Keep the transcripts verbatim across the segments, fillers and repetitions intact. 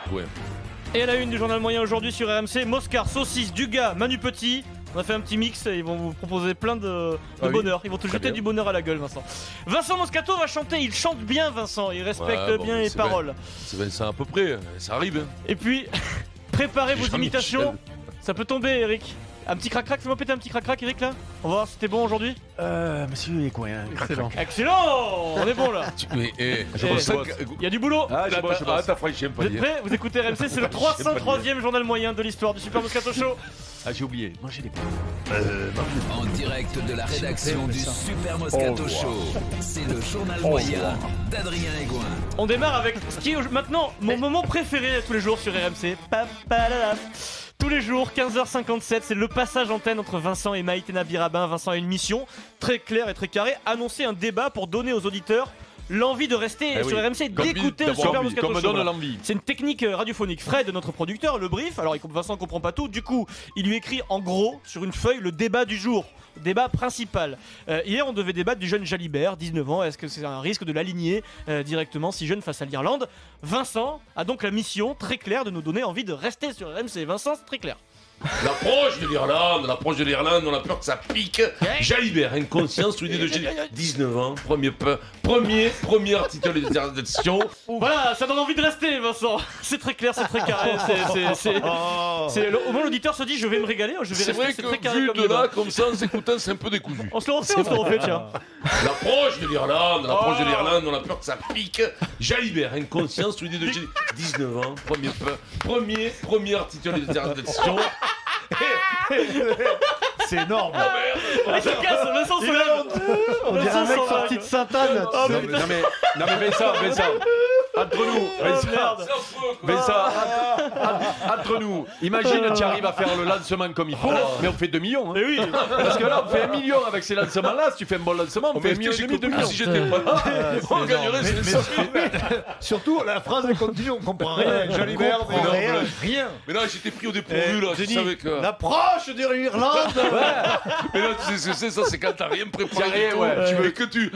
ouais. Et à la une du journal moyen aujourd'hui sur R M C, Moscar, Saucisse, Dugas, Manu Petit. On a fait un petit mix et ils vont vous proposer plein de, de ah oui. bonheur. Ils vont te Très jeter bien. du bonheur à la gueule, Vincent. Vincent Moscato va chanter. Il chante bien, Vincent. Il respecte Ouais, bon, bien les c'est paroles. C'est Vincent à peu près, ça arrive. Hein. Et puis, préparez vos Jean-Michel. imitations. Ça peut tomber, Eric. Un petit crac-crac, fais-moi péter un petit crac-crac, Eric, là. On va voir si c'était bon aujourd'hui. Euh, monsieur les coins. Excellent. Excellent. On est bon, là. Tu- Mais, eh, Je eh, bosse, ça- Il y a du boulot. Ah, je Là, bosse, je t'as- ah, bosse. t'as franchi un Vous palier. êtes prêts? Vous écoutez R M C, c'est le J'aime trois pas cent dire. troisième journal moyen de l'histoire du Super Moscato Show. Ah, j'ai oublié. Manger des En direct de la rédaction du Super Moscato Show, c'est le journal moyen d'Adrien Egoin. On démarre avec ce qui est au- maintenant mon moment préféré tous les jours sur R M C. Papalala. Tous les jours, quinze heures cinquante-sept, c'est le passage antenne entre Vincent et Maïté Nabirabin. Vincent a une mission très claire et très carrée, annoncer un débat pour donner aux auditeurs l'envie de rester Eh sur oui. R M C, Comme d'écouter dit- le Super comme- Moscato comme me Show. donne Voilà. l'envie. C'est une technique euh, radiophonique. Fred, notre producteur, le brief. Alors il- Vincent comprend pas tout. Du coup, il lui écrit en gros sur une feuille le débat du jour. Débat principal. Euh, hier, on devait débattre du jeune Jalibert, dix-neuf ans. Est-ce que c'est un risque de l'aligner euh, directement si jeune face à l'Irlande? Vincent a donc la mission très claire de nous donner envie de rester sur R M C. Vincent, c'est très clair. L'approche de l'Irlande, l'approche de l'Irlande, on a peur que ça pique. Jalibert, inconscience sous l'idée de Jalibert. dix-neuf ans, premier, pe- premier, première titularisation. Voilà, ça donne envie de rester, Vincent. C'est très clair, c'est très carré. c'est- c'est- c'est- c'est- Au moins, l'auditeur se dit je vais me régaler, je vais C'est rester. vrai C'est très que carré vu comme de débat. là, comme ça, en s'écoutant, c'est un peu décousu. On se le refait, on se le refait, tiens. L'approche de l'Irlande, l'approche Oh. de l'Irlande, on a peur que ça pique. Jalibert, inconscience sous l'idée de Jalibert. dix-neuf ans, premier, pe- premier, première titularisation. C'est énorme. Ah, ça casse, Vincent se Il a lève. honte. On dirait Vincent un mec s'en sorti va. de Sainte-Anne. Oh, Non, putain. mais, non mais Vincent, Vincent, entre nous, Oh, Vincent, merde. Vincent, entre, entre nous, imagine tu arrives à faire le lancement comme il faut, mais on fait deux millions. Hein. Mais oui. Parce que là, on fait un million avec ces lancements-là. Si tu fais un bon lancement, on fait un million et demi, deux millions. Si j'étais pas là, on gagnerait Mais- c'est mais- Surtout, la phrase elle continue, on comprend rien. Jalibert, comprend mais rien. non, rien. Mais là, j'étais pris au dépourvu, là. Je Denis, savais que. l'approche de l'Irlande. Mais là, tu sais ce que c'est, ça, c'est quand t'as rien préparé. T'as rien, du tout, ouais. Tu veux que tu.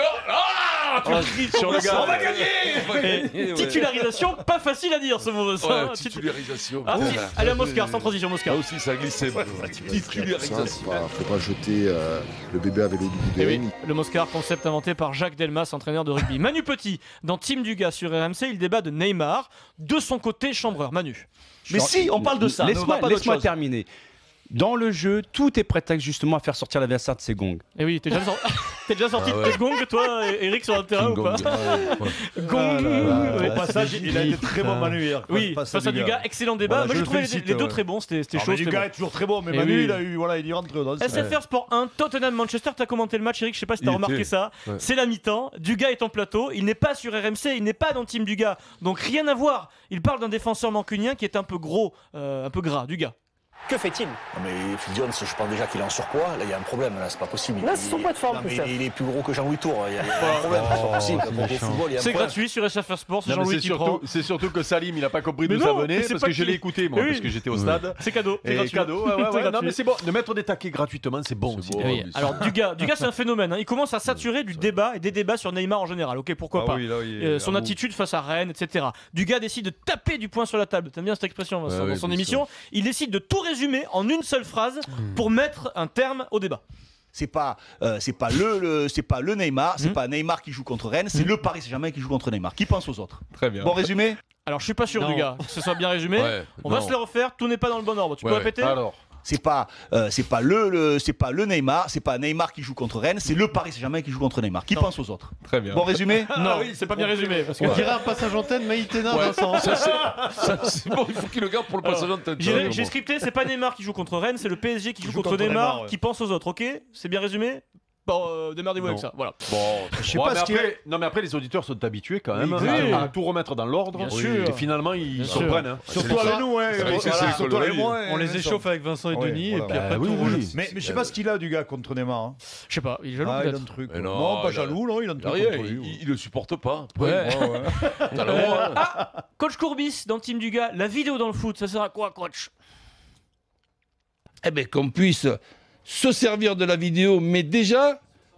Ah Tu cries sur le gars. On va gagner On va Et gagner, ouais. titularisation, pas facile à dire ce mot. Vincent. Ouais, Titu- titularisation. Ah, putain. si. Allez à Moscar, sans transition, Là Moscar. aussi, ça glissait. Titularisation. Faudra, faudra jeter euh, le bébé avec l'eau du Eh boudin. oui, le Moscar, concept inventé par Jacques Delmas, entraîneur de rugby. Manu Petit, dans Team Dugas sur R M C, il débat de Neymar. De son côté, chambreur. Manu. Mais si, on parle de ça. ne Laisse-moi parle pas d'autre laisse-moi chose. terminer. Dans le jeu, tout est prétexte justement à faire sortir l'adversaire de ses gongs. Eh oui, t'es déjà, sor- t'es déjà sorti Ah de ouais. tes gongs, toi, Eric, sur le terrain ou pas Gong. Au passage, il a été très bon Manu hier. Oui, face à Dugas, excellent débat. Voilà, Moi, je j'ai le trouvé les, félicite, les deux ouais. très bons, c'était c'était Non, chaud. mais c'était Dugas bon. est toujours très bon, mais Eh Manu, oui. il a eu, voilà, il y rentre dans S F R Sport un, Tottenham-Manchester, t'as commenté le match, Eric, je sais pas si t'as Il remarqué était- ça. ouais. C'est la mi-temps, Dugas est en plateau, il n'est pas sur R M C, il n'est pas dans le team Dugas, donc rien à voir. Il parle d'un défenseur mancunien qui est un peu gros, euh, un peu gras, Dugas. Que fait-il? Non mais Phil Jones, je pense déjà qu'il est en surpoids. Là, il y a un problème. Là, c'est pas possible. Là, Il- c'est son poids de forme, non, mais Christophe. il est plus gros que Jean-Louis Tour. Il y a, il y a un problème. c'est pas possible. Pour le football, il y a un C'est problème. gratuit sur S F R Sport, c'est Non, mais Jean-Louis c'est qui prend. surtout, c'est surtout que Salim, il a pas compris Mais d'où ça non, venait mais c'est parce pas que je qui- l'ai écouté moi, Oui, parce que j'étais au stade. C'est cadeau, c'est Et gratuit. cadeau, ouais, ouais, C'est ouais. Non, gratuit. mais c'est bon. De mettre des taquets gratuitement, c'est bon aussi. beau. Eh oui. Oh, mais Alors Dugas, Dugas c'est un phénomène, hein. Il commence à saturer du débat et des débats sur Neymar en général, ok, pourquoi Ah pas. oui, là, il est- Euh, son ah, attitude face à Rennes, et cetera. Dugas décide de taper du poing sur la table, t'aimes bien cette expression Vincent, Ouais, dans oui, son bien émission. Il décide de tout résumer en une seule phrase pour mettre un terme au débat. C'est pas, euh, c'est pas le, le- c'est pas le Neymar, c'est Mhm. pas Neymar qui joue contre Rennes, c'est le Paris Saint-Germain qui joue contre Neymar. Qui pense aux autres? Très bien. Bon résumé? Alors je suis pas sûr Non. Dugas, que ce soit bien résumé. Ouais, On va non. se le refaire, tout n'est pas dans le bon ordre. Tu Ouais, peux ouais. répéter? Alors, C'est pas, euh, c'est pas le, le- c'est pas le Neymar, c'est pas Neymar qui joue contre Rennes, c'est le Paris Saint-Germain qui joue contre Neymar. Qui Non. pense aux autres? très bien. Bon résumé? Non, c'est pas bien résumé. Parce que On dirait un passage antenne, Maïtena, Ouais, Vincent. ça, c'est- ça, c'est bon, il faut qu'il le garde pour le passage en tête. J'ai j'ai scripté, c'est pas Neymar qui joue contre Rennes, c'est le P S G qui joue contre, Neymar, ouais. qui pense aux autres, ok? C'est bien résumé? Bon, euh, démerdez-vous avec Non. ça, voilà. Bon, Je sais ouais, pas mais ce qu'il après, non mais après les auditeurs sont habitués quand même Oui, à, oui. à tout remettre dans l'ordre. Bien Oui. sûr. Et finalement ils Bien sûr. comprennent. Hein. Surtout avec nous, ouais. C'est vrai que c'est- Voilà, c'est surtout avec l'écologie. moi, On les Vincent. échauffe avec Vincent et Ouais, Denis, voilà. et puis après Bah oui, tout oui. roule. Mais, mais je sais pas ce qu'il a du gars contre Neymar. Hein. Je sais pas, il est jaloux Ah, il a un peut-être. truc. Mais ouais. non, Non, pas il a- jaloux, non, il a un truc Rien, contre lui. il, il- il le supporte pas. Ouais. Ouais, ouais. T'as le droit, hein. Coach Courbis dans Team Dugas, la vidéo dans le foot, ça sert à quoi, coach? Eh bien, qu'on puisse se servir de la vidéo, mais déjà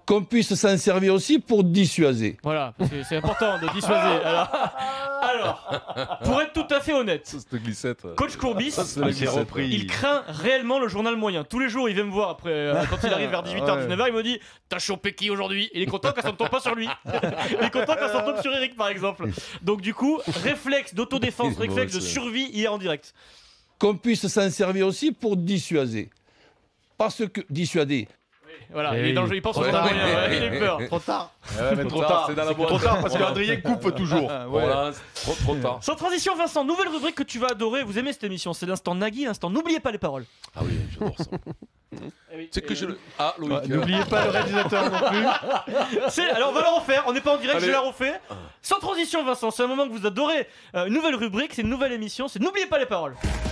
qu'on puisse s'en servir aussi pour dissuader. Voilà, parce que c'est important de dissuader. Alors, alors, pour être tout à fait honnête, Cette glissette. Coach Courbis, Ça, c'est la glissette. il craint réellement le journal moyen. Tous les jours, il vient me voir après, euh, quand il arrive vers dix-huit heures, dix-neuf heures, il me dit t'as chopé qui aujourd'hui? Il est content quand ça ne tombe pas sur lui. Il est content quand ça tombe sur Eric, par exemple. Donc du coup, réflexe d'autodéfense, Il est réflexe de beau, c'est- survie hier en direct. Qu'on puisse s'en servir aussi pour dissuader. Parce que dissuader. Voilà, Eh il est oui. dans le jeu, il pense au Ouais. journal moyen, ouais, il a eu peur. Trop tard. Ouais, mais trop tard, tard, c'est dans la c'est boîte. trop tard parce Voilà. qu'Adrien coupe toujours. Voilà, c'est trop, trop tard. Sans transition, Vincent, nouvelle rubrique que tu vas adorer. Vous aimez cette émission, c'est l'instant Nagui, l'instant n'oubliez pas les paroles. Ah oui, j'adore ça. C'est que je le. Ah, Loïc. Ouais, N'oubliez pas le réalisateur non plus. C'est- alors on va la refaire, on n'est pas en direct, Allez. je la refais. Sans transition, Vincent, c'est un moment que vous adorez. Euh, une nouvelle rubrique, c'est une nouvelle émission, c'est n'oubliez pas les paroles.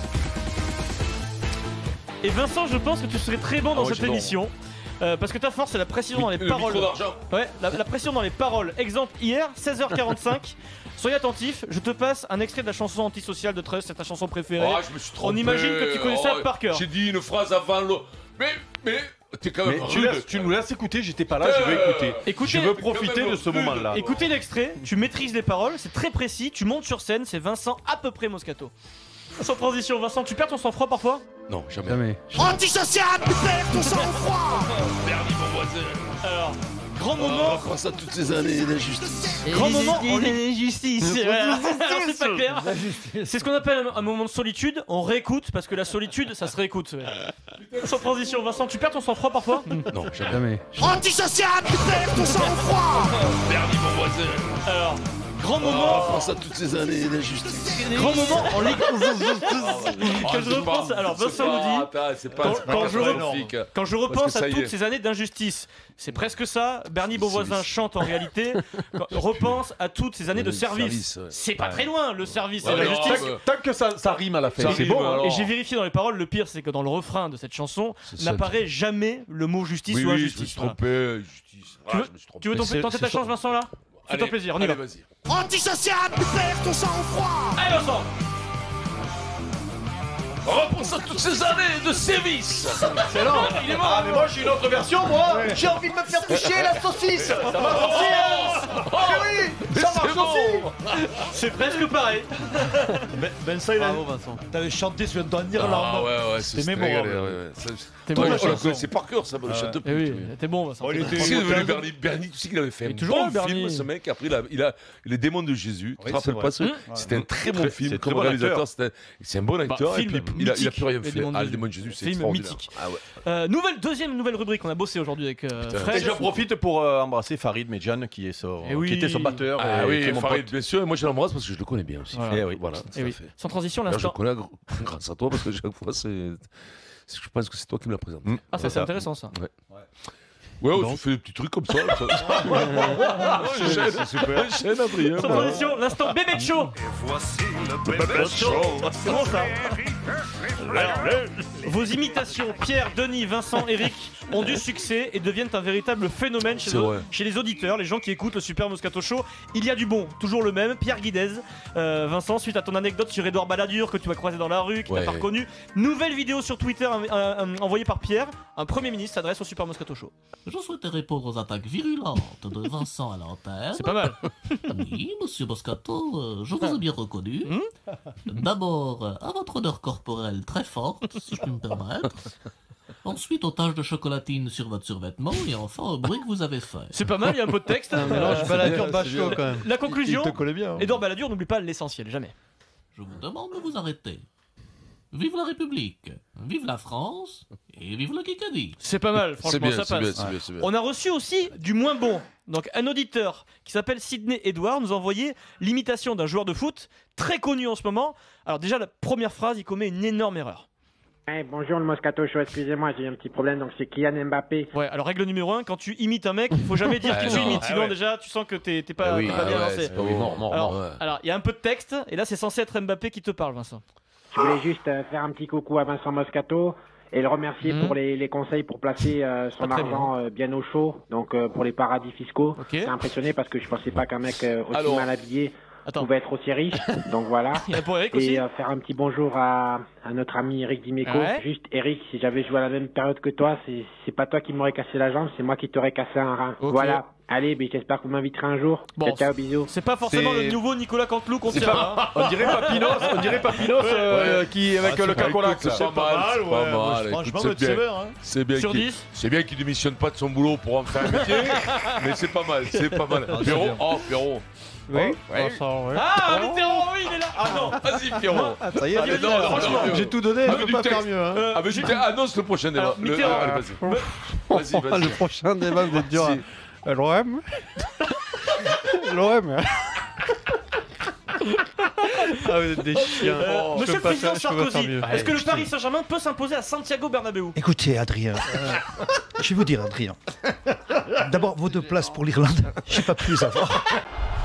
Et Vincent, je pense que tu serais très bon dans Ah ouais, cette j'adore. émission. euh, parce que ta force c'est la précision dans les Le paroles. micro d'argent. Ouais, la, la précision dans les paroles. Exemple, hier, seize heures quarante-cinq. Soyez attentif, je te passe un extrait de la chanson Antisocial de Trust, c'est ta chanson préférée. Ah, je me suis trompé. On imagine que tu connais ça Oh, par cœur. J'ai dit une phrase avant le. Mais, mais, t'es quand même Mais tu, rude. laisses- tu nous laisses écouter, j'étais pas là, je veux Euh, écouter. écoutez- je veux T'es quand profiter même de ce rude. moment-là. Écoutez l'extrait, tu maîtrises les paroles, c'est très précis, tu montes sur scène, c'est Vincent à peu près Moscato. Sans transition, Vincent, tu perds ton sang-froid parfois? Non, jamais. Jamais. Antisocial, tu perds ton sang-froid. Bernie, mon voisin. Alors, grand Oh, moment, Pense à toutes ces années d'injustice. grand moment en justice. C'est pas clair. C'est ce qu'on appelle un, un moment de solitude. On réécoute parce que la solitude, ça se réécoute. ouais. Sans transition, Vincent, tu perds ton sang-froid parfois? Non, jamais. Jamais. Antisocial, tu perds ton sang-froid. Bernie, mon voisin. Alors, grand moment, Pense à toutes ces années d'injustice. grand moment en Ligue. Ah, Quand je c'est repense, pas- alors c'est Vincent pas- nous dit. attends, c'est pas, Quand- c'est pas quand je catastrophique. Quand je Parce repense que ça à y toutes est. ces années d'injustice, c'est presque ça. Bernie Beauvoisin Service. chante en réalité. Quand- repense à toutes ces années de Le service. service, ouais. C'est pas très loin, le service et Ouais, la non, justice. mais- Tant que ça, ça rime à la fin, Ça c'est rime, bon. hein. alors. Et j'ai vérifié dans les paroles, le pire c'est que dans le refrain de cette chanson C'est ça, n'apparaît jamais le mot justice Oui, ou oui, je me injustice. suis Voilà. trompé. Justice. Tu veux- Ah, je me suis trompé. Tu veux tenter c'est- tenter ta c'est chance, Vincent, là? Fais-toi Allez, plaisir, on y allez, va. vas-y. Antisocial, tu perds ton sang-froid. Allez, Vincent! Repense à toutes ces années de sévices. Excellent! Il est mort! Ah, mais moi j'ai une autre version, moi. J'ai envie de me faire toucher la saucisse. Ça marche aussi. Oh, oui, ça marche aussi. C'est presque pareil. Vincent, il a- Bravo, Vincent. t'avais chanté sur un ton en Ah Irlande. ouais, ouais, c'est C'était c'était mémorable. régalé, ouais, ouais. Ça- T'es Toi, bon, la on la chanson. connaissait par cœur, ça me le chante Eh oui, t'es bon, Vincent. Oh, il était- Tu sais, il est devenu Bernie- Bernie, Bernie, tu sais qu'il avait fait Il est un toujours bon là, Bernie. film, ce mec. Après, il a, il a Les démons de Jésus. Tu Oui, te rappelles c'est pas ce vrai. C'était un très bon Très- film c'est comme très bon réalisateur. acteur. c'était- C'est un bon acteur. Bah, Et film puis, il a, il a mythique, plus rien Les fait. Démons de Ah, les Jésus. démons de Jésus, c'est Film extraordinaire. mythique. Ah ouais. Euh, nouvelle, deuxième nouvelle rubrique qu'on a bossé aujourd'hui avec euh, Putain. Fred. Et j'en profite pour euh, embrasser Farid Medjan qui est son, Eh oui. qui était son batteur. Ah et oui, qui est mon Farid, pote. bien sûr. Et moi, je l'embrasse parce que je le connais bien aussi. Voilà. Eh oui. Voilà, Eh tout à oui. fait. Sans transition, D'ailleurs, je l'instant. le connais gr- grâce à toi parce que chaque fois, c'est. c'est- Je pense que c'est toi qui me l'as présenté. Mm. Ah, ça C'est c'est ça. intéressant ça. Ouais, ouais, tu fais des petits trucs comme ça. C'est super. Chaîne, Adrien. Sans voilà. transition, l'instant bébé de show. C'est bon ça. Alors, vos imitations, Pierre, Denis, Vincent, Eric, ont du succès et deviennent un véritable phénomène chez, C'est eux- vrai. chez les auditeurs, les gens qui écoutent le Super Moscato Show. Il y a du bon, toujours le même, Pierre Guidez. Euh, Vincent, suite à ton anecdote sur Édouard Balladur que tu as croisé dans la rue, qui Ouais. t'a pas reconnu, nouvelle vidéo sur Twitter euh, euh, envoyée par Pierre. Un Premier ministre s'adresse au Super Moscato Show. Je souhaitais répondre aux attaques virulentes de Vincent à l'antenne. C'est pas mal. Oui, monsieur Moscato, euh, je vous ai bien reconnu. Hmm D'abord, euh, à votre odeur corporelle très forte, si je puis me permettre. Ensuite, aux taches de chocolatine sur votre survêtement. Et enfin, au bruit que vous avez fait. C'est pas mal, il y a un peu de texte. Un mélange Euh, Balladur Bachelot quand même. La conclusion, Il te collait bien. hein. Édouard Balladur n'oublie pas l'essentiel, jamais. Je vous demande de vous arrêter. Vive la République, vive la France, et vive le Kikadi. C'est pas mal, C'est franchement, bien, ça c'est bien, passe. c'est bien, c'est bien. On a reçu aussi du moins bon. Donc un auditeur qui s'appelle Sidney Edouard nous a envoyé l'imitation d'un joueur de foot très connu en ce moment. Alors déjà la première phrase, il commet une énorme erreur. Hey, bonjour le Moscato Show, excusez-moi, j'ai eu un petit problème, donc c'est Kylian Mbappé. Ouais, alors règle numéro un, quand tu imites un mec, il faut jamais dire Ah qui tu non, imites, ah sinon ouais. déjà tu sens que t'es t'es pas, Ah oui, t'es pas ah bien ouais, lancé. c'est pas oui, mort, mort, Alors, mort, ouais. alors, il y a un peu de texte, et là c'est censé être Mbappé qui te parle, Vincent. Je voulais juste euh, faire un petit coucou à Vincent Moscato et le remercier Mhm. pour les, les conseils pour placer euh, son Pas très argent euh, bien au chaud, donc euh, pour les paradis fiscaux. Ok. J'étais impressionné parce que je pensais pas qu'un mec euh, aussi Alors- mal habillé Attends. pouvait être aussi riche. Donc voilà. Il y a pour Eric aussi. Et euh, faire un petit bonjour à, à notre ami Eric Dimeco. Ouais. Juste, Eric, si j'avais joué à la même période que toi, c'est c'est pas toi qui m'aurais cassé la jambe, c'est moi qui t'aurais cassé un rein. Ok. Voilà. Allez, ben, j'espère que vous m'inviterez un jour. Bon, ciao, ciao, bisous. C'est pas forcément C'est- le nouveau Nicolas Canteloup qu'on C'est tient. pas- hein. On dirait Papinos, on dirait Papinos euh, qui avec Ah, le c'est pas- cacolac. écoute, C'est pas mal, c'est pas mal. Franchement, Écoute, votre c'est bien. sévère, hein. C'est bien Sur qu'il- dix. c'est bien qu'il démissionne pas de son boulot pour en faire un métier, mais c'est pas mal, c'est pas mal. Pierrot, oh Pierrot. Oui, Oh, ouais. Vincent, ouais. Ah, Mitterrand, oui, il est là. Ah non. Vas-y Pierrot. Ah, ça y est, Ah, mais non, non, franchement, non, non. j'ai tout donné, Ah, je mais peux du pas texte. faire mieux. Hein. Euh, Ah mais tu t'es- annonce le prochain débat. Alors, Le- Mitterrand. allez, vas-y. Vas-y, vas-y. Le prochain débat, vous êtes dur. Si. à- L'O M L'O M Ah, vous êtes des chiens. Euh, Je Monsieur peux le pas Président faire- je peux pas faire Sarkozy, mieux. est-ce que le Paris Saint-Germain peut s'imposer à Santiago Bernabéu? Écoutez, Adrien, euh, je vais vous dire, Adrien. D'abord, vos deux places pour l'Irlande, j'ai pas pu les avoir.